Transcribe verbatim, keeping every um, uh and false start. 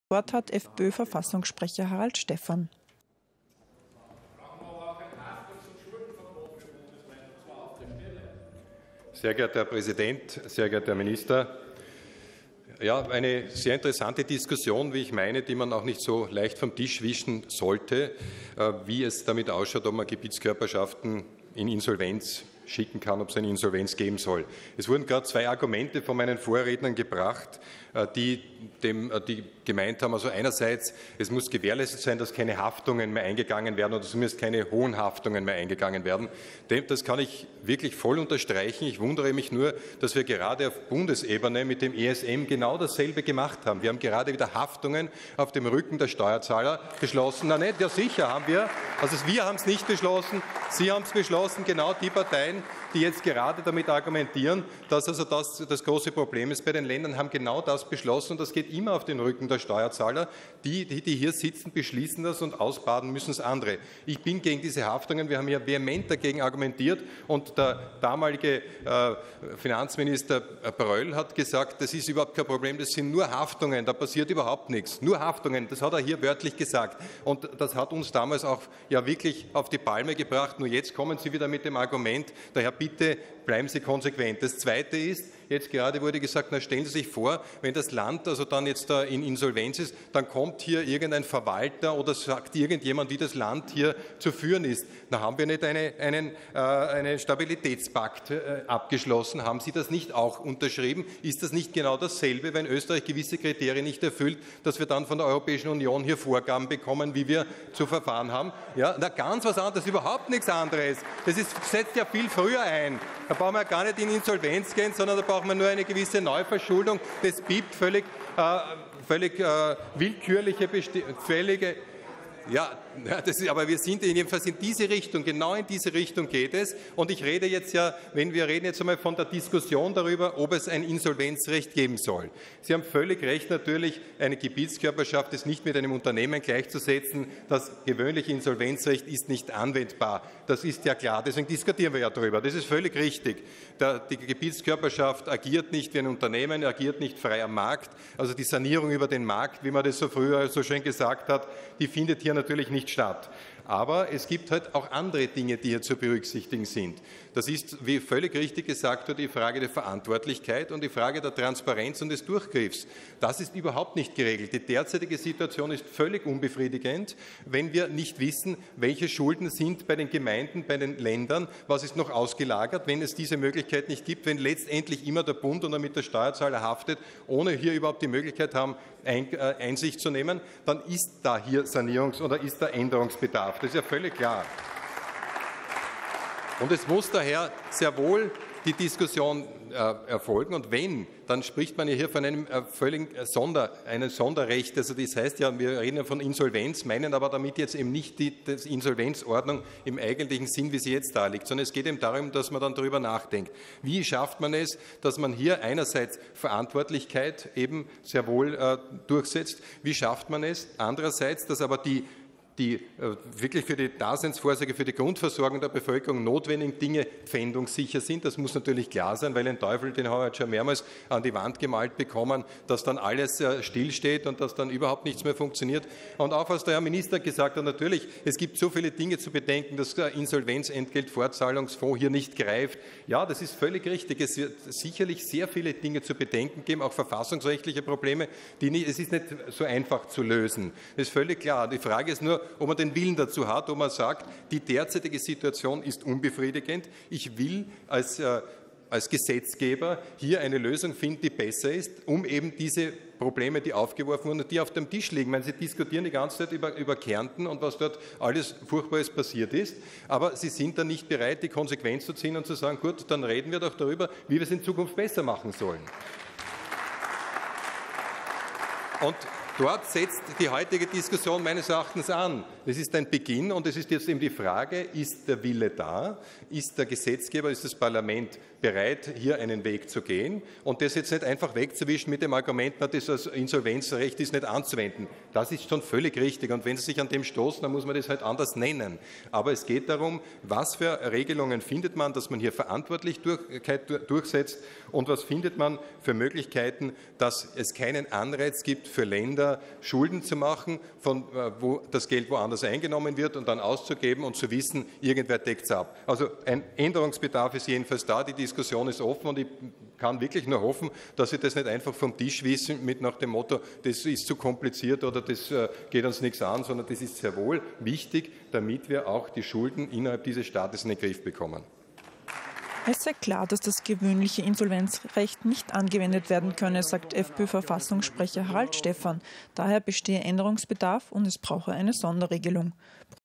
Wort hat FPÖ-Verfassungssprecher Harald Stephan. Sehr geehrter Herr Präsident, sehr geehrter Herr Minister! Ja, eine sehr interessante Diskussion, wie ich meine, die man auch nicht so leicht vom Tisch wischen sollte, wie es damit ausschaut, ob man Gebietskörperschaften in Insolvenz schicken kann, ob es eine Insolvenz geben soll. Es wurden gerade zwei Argumente von meinen Vorrednern gebracht, die, dem, die gemeint haben, also einerseits, es muss gewährleistet sein, dass keine Haftungen mehr eingegangen werden oder zumindest keine hohen Haftungen mehr eingegangen werden. Das kann ich wirklich voll unterstreichen. Ich wundere mich nur, dass wir gerade auf Bundesebene mit dem E S M genau dasselbe gemacht haben. Wir haben gerade wieder Haftungen auf dem Rücken der Steuerzahler beschlossen. Na nicht, ja sicher haben wir. Also wir haben es nicht beschlossen, Sie haben es beschlossen, genau die Parteien, die jetzt gerade damit argumentieren, dass also das das große Problem ist bei den Ländern, haben genau das beschlossen und das geht immer auf den Rücken der Steuerzahler. Die, die, die hier sitzen, beschließen das und ausbaden müssen es andere. Ich bin gegen diese Haftungen. Wir haben ja vehement dagegen argumentiert und der damalige äh, Finanzminister Bröll hat gesagt, das ist überhaupt kein Problem, das sind nur Haftungen, da passiert überhaupt nichts. Nur Haftungen, das hat er hier wörtlich gesagt. Und das hat uns damals auch ja wirklich auf die Palme gebracht. Nur jetzt kommen Sie wieder mit dem Argument, daher bitte bleiben Sie konsequent. Das Zweite ist, jetzt gerade wurde gesagt, na stellen Sie sich vor, wenn das Land also dann jetzt da in Insolvenz ist, dann kommt hier irgendein Verwalter oder sagt irgendjemand, wie das Land hier zu führen ist. Da haben wir nicht eine, einen äh, einen Stabilitätspakt äh, abgeschlossen. Haben Sie das nicht auch unterschrieben? Ist das nicht genau dasselbe, wenn Österreich gewisse Kriterien nicht erfüllt, dass wir dann von der Europäischen Union hier Vorgaben bekommen, wie wir zu verfahren haben? Ja, na ganz was anderes, überhaupt nichts anderes. Das ist, setzt ja viel früher ein. Da brauchen wir gar nicht in Insolvenz gehen, sondern da brauchen wir nur eine gewisse Neuverschuldung. Das gibt völlig, äh, völlig äh, willkürliche, völlige Ja, das ist, aber wir sind jedenfalls in diese Richtung, genau in diese Richtung geht es. Und ich rede jetzt ja, wenn wir reden jetzt einmal von der Diskussion darüber, ob es ein Insolvenzrecht geben soll. Sie haben völlig recht, natürlich, eine Gebietskörperschaft ist nicht mit einem Unternehmen gleichzusetzen. Das gewöhnliche Insolvenzrecht ist nicht anwendbar. Das ist ja klar, deswegen diskutieren wir ja darüber. Das ist völlig richtig. Der, die Gebietskörperschaft agiert nicht wie ein Unternehmen, agiert nicht frei am Markt. Also die Sanierung über den Markt, wie man das so früher so schön gesagt hat, die findet hier natürlich nicht statt. Aber es gibt halt auch andere Dinge, die hier zu berücksichtigen sind. Das ist, wie völlig richtig gesagt wurde, die Frage der Verantwortlichkeit und die Frage der Transparenz und des Durchgriffs. Das ist überhaupt nicht geregelt. Die derzeitige Situation ist völlig unbefriedigend, wenn wir nicht wissen, welche Schulden sind bei den Gemeinden, bei den Ländern, was ist noch ausgelagert, wenn es diese Möglichkeit nicht gibt, wenn letztendlich immer der Bund und damit der Steuerzahler haftet, ohne hier überhaupt die Möglichkeit haben, Einsicht zu nehmen, dann ist da hier Sanierungs- oder ist da Änderungsbedarf. Das ist ja völlig klar. Und es muss daher sehr wohl die Diskussion äh, erfolgen. Und wenn, dann spricht man ja hier von einem äh, völligen Sonder, einem Sonderrecht. Also das heißt ja, wir reden ja von Insolvenz, meinen aber damit jetzt eben nicht die, die Insolvenzordnung im eigentlichen Sinn, wie sie jetzt da liegt, sondern es geht eben darum, dass man dann darüber nachdenkt. Wie schafft man es, dass man hier einerseits Verantwortlichkeit eben sehr wohl äh, durchsetzt? Wie schafft man es andererseits, dass aber die die äh, wirklich für die Daseinsvorsorge, für die Grundversorgung der Bevölkerung notwendigen Dinge pfändungssicher sind. Das muss natürlich klar sein, weil ein Teufel, den haben wir schon mehrmals an die Wand gemalt bekommen, dass dann alles äh, stillsteht und dass dann überhaupt nichts mehr funktioniert. Und auch was der Herr Minister gesagt hat, natürlich, es gibt so viele Dinge zu bedenken, dass der Insolvenzentgeltfortzahlungsfonds hier nicht greift. Ja, das ist völlig richtig. Es wird sicherlich sehr viele Dinge zu bedenken geben, auch verfassungsrechtliche Probleme, die nicht, es ist nicht so einfach zu lösen. Das ist völlig klar. Die Frage ist nur, ob man den Willen dazu hat, ob man sagt, die derzeitige Situation ist unbefriedigend. Ich will als, äh, als Gesetzgeber hier eine Lösung finden, die besser ist, um eben diese Probleme, die aufgeworfen wurden und die auf dem Tisch liegen. Ich meine, Sie diskutieren die ganze Zeit über, über Kärnten und was dort alles Furchtbares passiert ist, aber Sie sind dann nicht bereit, die Konsequenz zu ziehen und zu sagen, gut, dann reden wir doch darüber, wie wir es in Zukunft besser machen sollen. Und dort setzt die heutige Diskussion meines Erachtens an. Das ist ein Beginn und es ist jetzt eben die Frage, ist der Wille da? Ist der Gesetzgeber, ist das Parlament bereit, hier einen Weg zu gehen und das jetzt nicht einfach wegzuwischen mit dem Argument, na, das Insolvenzrecht ist nicht anzuwenden. Das ist schon völlig richtig und wenn Sie sich an dem stoßen, dann muss man das halt anders nennen. Aber es geht darum, was für Regelungen findet man, dass man hier Verantwortlichkeit durchsetzt und was findet man für Möglichkeiten, dass es keinen Anreiz gibt für Länder, äh, Schulden zu machen, von, äh, wo das Geld woanders eingenommen wird und dann auszugeben und zu wissen, irgendwer deckt es ab. Also ein Änderungsbedarf ist jedenfalls da, die Diskussion ist offen und ich kann wirklich nur hoffen, dass Sie das nicht einfach vom Tisch wissen mit nach dem Motto, das ist zu kompliziert oder das äh, geht uns nichts an, sondern das ist sehr wohl wichtig, damit wir auch die Schulden innerhalb dieses Staates in den Griff bekommen. Es sei klar, dass das gewöhnliche Insolvenzrecht nicht angewendet werden könne, sagt FPÖ-Verfassungssprecher Harald Stephan. Daher bestehe Änderungsbedarf und es brauche eine Sonderregelung.